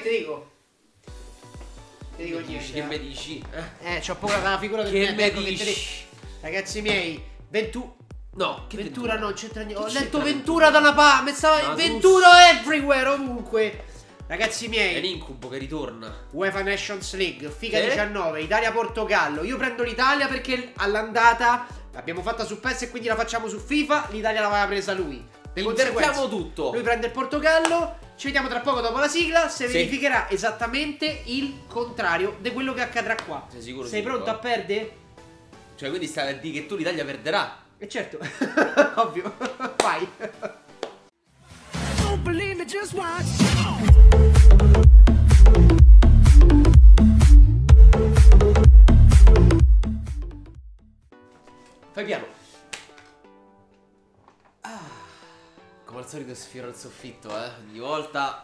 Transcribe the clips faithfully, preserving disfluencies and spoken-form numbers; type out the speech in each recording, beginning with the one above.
te dico? Te dico niente. Che mi dici? Eh, eh c'ho poca la figura del Che me mi dici? Ragazzi miei, ventu... No, che Ventura, Ventura non c'entra niente. Ho letto Ventura, Ventura da una parte. Mi stava Ventura everywhere, ovunque. Ragazzi miei, è l'incubo che ritorna. UEFA Nations League, figa eh? diciannove, Italia-Portogallo. Io prendo l'Italia perché all'andata l'abbiamo fatta su P E S e quindi la facciamo su FIFA. L'Italia l'aveva presa lui. Invertiamo tutto. Lui prende il Portogallo. Ci vediamo tra poco dopo la sigla. Se sì. verificherà esattamente il contrario di quello che accadrà qua. Sei sicuro? Sei sicuro? pronto a perdere? Cioè quindi stai a dire che tu l'Italia perderà? E eh certo. Ovvio. Vai. Don't believe me, just watch. Fai piano. Ah, come al solito sfioro il soffitto, eh. Ogni volta.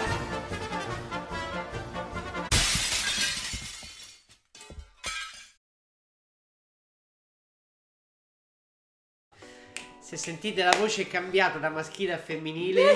Se sentite la voce è cambiata da maschile a femminile.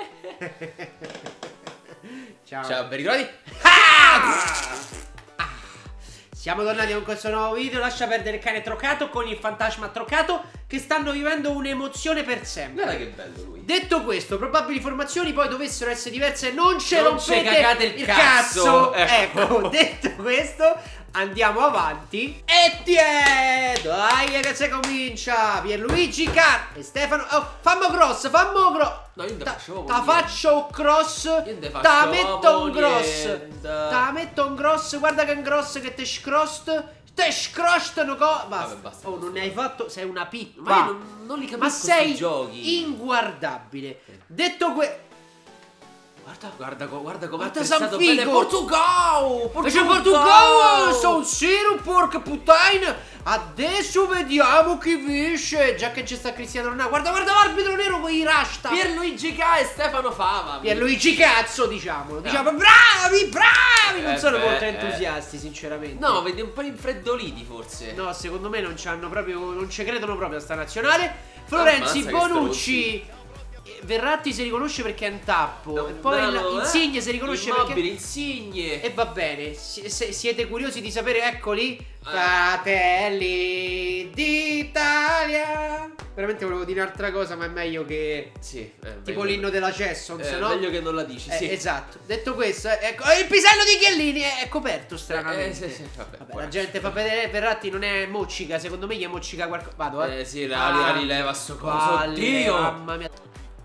Ciao. Ciao, ben ritrovati. Ah! Siamo tornati con questo nuovo video. Lascia perdere il cane troccato con il fantasma troccato che stanno vivendo un'emozione per sempre. Guarda che bello lui. Detto questo, probabili formazioni poi dovessero essere diverse. Non ce non rompete cagate il, il cazzo, cazzo. Ecco. ecco, detto questo, andiamo avanti. E tie, dai che se comincia. Pierluigi Car e Stefano. Oh, fammo cross, fammo cross. No, io non te faccio Ta faccio cross. Io te faccio Ta metto un cross. niente. Ta metto un cross. Guarda che un cross che te scrost. Te scrost no co. Basta. Vabbè, basta. Oh, non ne hai fatto. Sei una pippa. Ma io non, non li capisco. Ma sei giochi inguardabile. Detto que. Guarda, guarda, guarda come Guarda è stato San bene Figo. Portugal! C'è Portugal! Sono sero porca puttana! Adesso vediamo chi vince! Già che c'è sta Cristiano Ronaldo. Guarda, guarda l'arbitro nero con i rasta! Pierluigi K e Stefano Fava. Pierluigi cazzo, diciamolo. Diciamo bravi, bravi! Non Eh sono beh, molto eh. entusiasti, sinceramente. No, vedi un po' infreddoliti forse. No, secondo me non c'hanno proprio. Non ci credono proprio a sta nazionale. Florenzi, Ammazza, Bonucci. Verratti si riconosce perché è un tappo. No, E poi no, Insigne eh? si riconosce Immobile, perché. Insigne. E va bene. Si- se siete curiosi di sapere, eccoli. Eh. Fratelli d'Italia. Veramente volevo dire un'altra cosa, ma è meglio che. Sì, eh, Tipo meglio- l'inno della Chessons, eh, no? meglio che non la dici, Eh, sì. esatto. Detto questo, eh, ecco, il pisello di Chiellini è coperto stranamente. Eh, sì, sì, vabbè, Vabbè, buona. la gente fa vedere Verratti non è moccica, secondo me gli è moccica qualcosa. Vado, eh. Eh sì, la, la, la rileva sto coso. Palle, Oddio. mamma mia.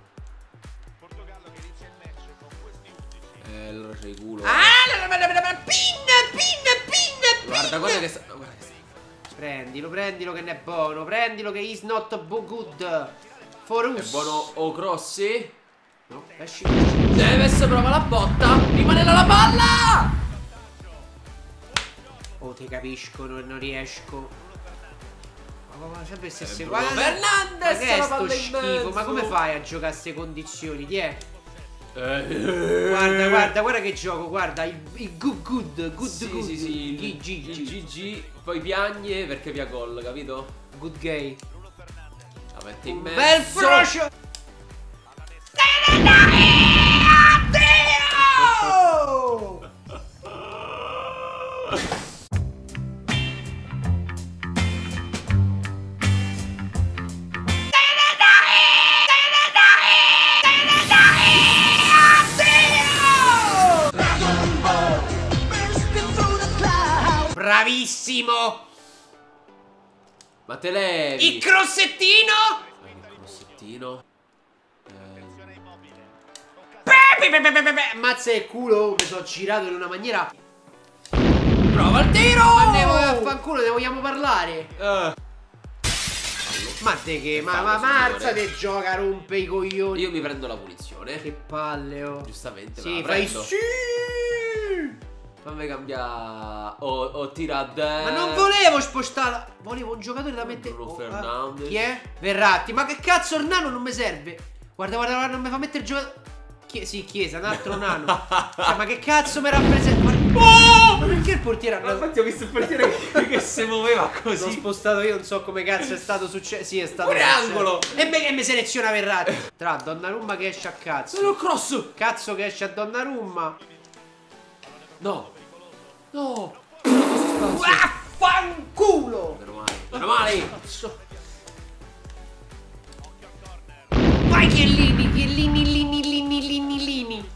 Eh, allora c'è il culo. Ah, la, la, la, la, la, pin, pin, pin, pin. Guarda, guarda che sta. Guarda che sta. Prendilo, prendilo che ne è buono. Prendilo che is not bo good for È us. buono o crossi? No, esci. Deve essere prova la botta. Rimane la palla. Oh, te capisco, non, non riesco. Ma, ma, ma sempre stesse Eh, guarda. Bruno Fernandes, Ma che è la sto palla in schifo? mezzo. Ma come fai a giocare a queste condizioni? Ti è? Eh. Guarda, guarda, guarda che gioco, guarda, il, il good good, good Sì, good. sì, sì. G G, Il G G. Poi piagne perché via gol, capito? good gay. La mette in Un mezzo. bel frocio. Addio! Bravissimo! Ma te levi. Il crossettino! Fai il crossettino. Eh. Pe, pe, pe, pe, pe, pe. Mazza il culo, mi sono girato in una maniera. Prova il tiro! Ma ne vuoi a fanculo, ne vogliamo parlare? Eh. Ma te che, ma, fallo, ma Marza signore. te gioca, rompe i coglioni. Io mi prendo la punizione. Che palle, oh. Giustamente, Sì, me la fai prendo. sì. Fammi cambiare. O, o tira a destra. Ma non volevo spostarla. Volevo un giocatore da mettere. Bruno Oh, Fernandes. ah, chi è? Verratti. Ma che cazzo, il nano non mi serve. Guarda, guarda, guarda, non mi fa mettere il giocatore. Chie sì, Chiesa, un altro nano. Cioè, ma che cazzo mi rappresenta? Guarda- Oh! Ma perché il portiere ha Ma infatti ho visto il portiere che, che si muoveva L'ho così. spostato io, non so come cazzo è stato successo. Sì, è stato Pure angolo. E me che mi seleziona Verratti. Tra Donnarumma che esce a cazzo. Sono cross. Cazzo che esce a Donnarumma. No. No. Vaffanculo! Meno male. Meno male. Cazzo. Vai Chiellini, Chiellini, Lini, Lini, Lini, Lini.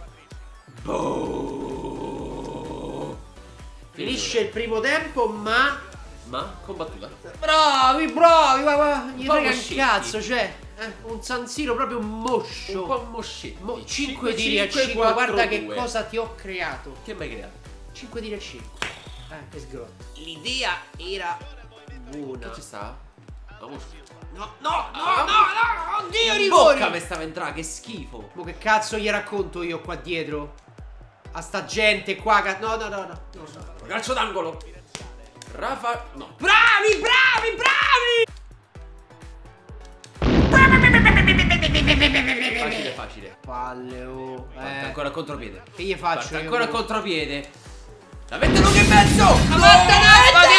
Oh. Finisce il primo tempo, ma... Ma combattuta. Bravi, bravi, va, va. Gli po' frega un moscetti. cazzo, cioè. Eh, un San Siro proprio moscio. Un po' moscetti. Mo- cinque tiri a cinque, guarda che cosa ti ho creato. Che mi hai creato? cinque tiri a cinque. Eh, che sgrotta. L'idea era buona. Che ci sta? La mosca. No, no, no, Ah, no, no, oddio, In rigori. bocca mi stava entrando, che schifo. Mo che cazzo gli racconto io qua dietro? A sta gente qua, ca- no, no, no, no, no, no. Calcio d'angolo. Rafa. No. Bravi, bravi, bravi! Facile, facile. Palle, oh. Parte Eh. ancora il contropiede. Che gli faccio? Parte io? ancora il contropiede. La mette lunga in mezzo. Ma vattene, ma che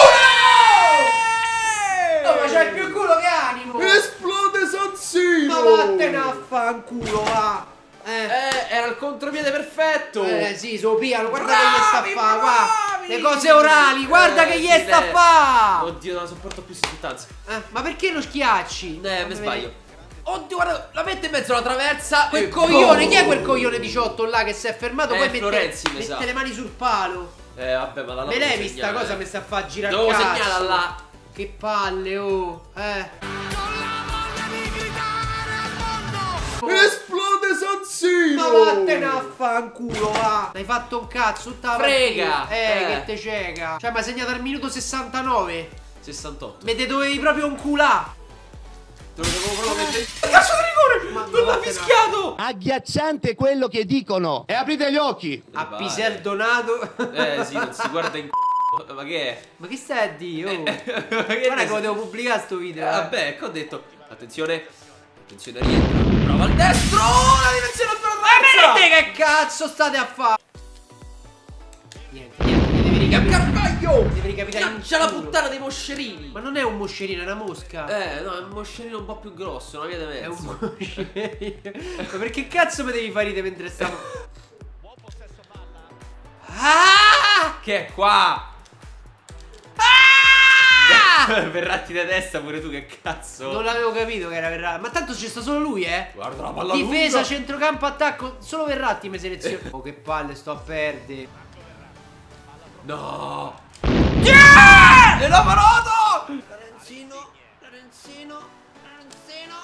culo! No, ma c'hai più culo che animo! Esplode San Siro! Ma vattene a fanculo, va! Eh. Eh, era il contropiede perfetto. Eh sì, so piano, guarda Bravi, che gli sta a fa, guarda. bravi! Le cose orali, guarda Eh, che gli sì, sta a lei- fa. Oddio, non la sopporto più sta sostanza. Eh, ma perché lo schiacci? Eh, Fammi mi sbaglio. vedere. Oddio, guarda, la mette in mezzo alla traversa. Quel e coglione, boom! chi è quel coglione diciotto là che si è fermato? Eh, Poi mette, Florenzi, mi mette sa. le mani sul palo. Eh, vabbè, ma la Me levi sta cosa, mi sta a fa girare Devo il cazzo. segnare là. Che palle, oh. Eh. Esplode San Siro! Ma vattene a fanculo, va! Hai fatto un cazzo tutta la Frega! partita. Eh, Eh. che te cieca! Cioè, mi hai segnato al minuto sessantanove. sessantotto. Me te dovevi proprio un culà. Te lo devo proprio mettere. Cazzo di rigore! Ma Non l'ha vattene a- fischiato! Agghiacciante quello che dicono! E aprite gli occhi! A Vai. Piser Donato. Eh sì, non si guarda in c***o. Ma che è? Ma che stai a dire? Oh? Ma che Guarda ne che lo so? devo pubblicare sto video. Eh, eh. vabbè, ecco ho detto. Attenzione. Attenzione, rientra. Prova al destro. La dimensione per Ma la vedete che cazzo state a fare? Niente, niente, devi ricapitare. Carvaglio! Devi ricapitare in C'è la culo. puttana dei moscerini. Ma non è un moscerino, è una mosca. Eh, no, è un moscerino un po' più grosso, una via di È mezzo. un moscerino. Ma perché cazzo mi devi fare ridere mentre stavo? Ah! Che è qua? Ah! Verratti da testa pure tu, che cazzo? Non l'avevo capito che era Verratti. Ma tanto c'è sta solo lui, eh. Guarda la palla Difesa, lunga. centrocampo, attacco. Solo Verratti mi seleziona. Oh, che palle, sto a perdere. No. Yeah! E l'ha parato! Lorenzino, Lorenzino, Lorenzino,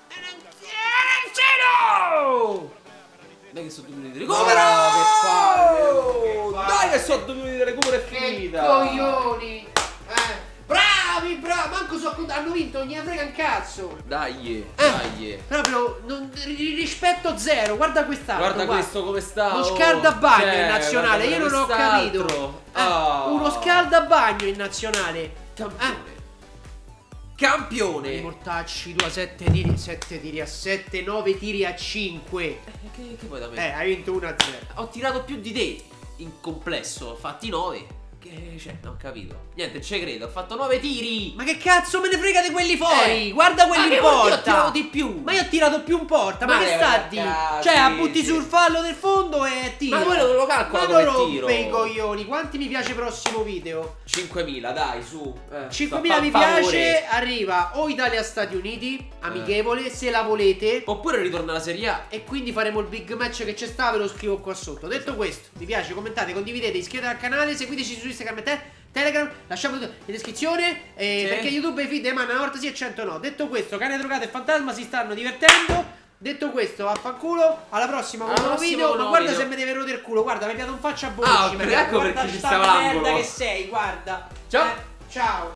Lorenzino! Dai che sono due minuti di No, recupero! che palle, oh, che palle. Dai che sono due minuti di recupero e Che finita! coglioni! Eh. Bravi, bravi! Manco so, hanno vinto, non gliene frega un cazzo! Dai, Eh, dai. Proprio non, ri- rispetto zero, guarda quest'altro. Guarda questo come sta. Uno oh. scaldabagno Cioè, in nazionale, io guarda non ho quest'altro. capito. Eh, Ah. Uno scaldabagno in nazionale. Campione. Eh. Campione. Mortacci, tu a sette tiri, sette tiri a sette, nove tiri a cinque. Eh, che, che vuoi da me? Eh, hai vinto uno a zero. Ho tirato più di te in complesso, fatti nove. Che cioè, non ho capito. Niente, ci credo, ho fatto nove tiri. Ma che cazzo me ne frega di quelli fuori? Eh. Guarda quelli Ma in che vuol dire, porta. ho tirato di più. Ma io ho tirato più in porta, ma, Ma che le sta a ragazzi, dire? Cioè, butti sì. sul fallo del fondo e tira. Ma quello non lo calcola Ma come non tiro. rompe i coglioni. Quanti mi piace prossimo video? cinquemila, dai, su. Eh, cinquemila fa- mi fa piace, favore. arriva o Italia-Stati Uniti, amichevole, se la volete. Oppure ritorna alla Serie A. E quindi faremo il big match che c'è sta, ve lo scrivo qua sotto. Detto questo, mi piace, commentate, condividete, iscrivetevi al canale, seguiteci su Instagram e te. Telegram, lasciamo tutto in descrizione eh, Sì. perché YouTube i feed emana una volta sì e cento no. Detto questo, cane drogato e fantasma si stanno divertendo. Detto questo, vaffanculo, alla prossima con un Alla nuovo prossima video. con un Ma nuovo guarda video. se mi deve rodere il culo, guarda, mi piato un faccia a Ah, bolci. ok, ecco guarda perché ci sta stava merda l'angolo. che sei, guarda. Ciao. Eh, ciao.